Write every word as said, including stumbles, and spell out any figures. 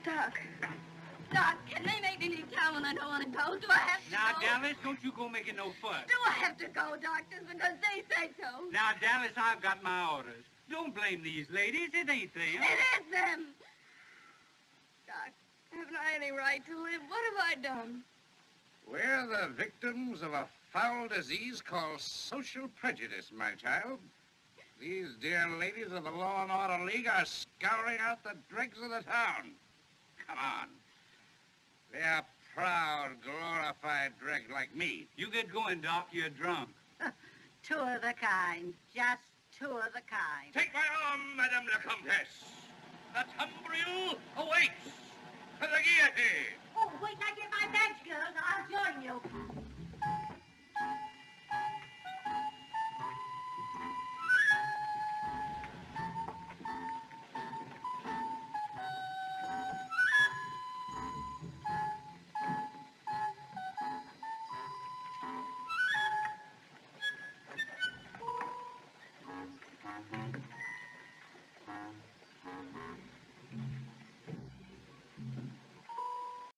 Doc. Doc, can they make me leave town when I don't want to go? Do I have to now, go? Now, Dallas, don't you go making no fuss. Do I have to go, doctors, because they say so? Now, Dallas, I've got my orders. Don't blame these ladies. It ain't them. It is them. Doc, haven't I any right to live? What have I done? We're the victims of a foul disease called social prejudice, my child. These dear ladies of the Law and Order League are scouring out the dregs of the town. Come on. They're proud, glorified dregs like me. You get going, Doc. You're drunk. Two of the kind. Just two of the kind. Take my arm, Madame la Comtesse. The tumbril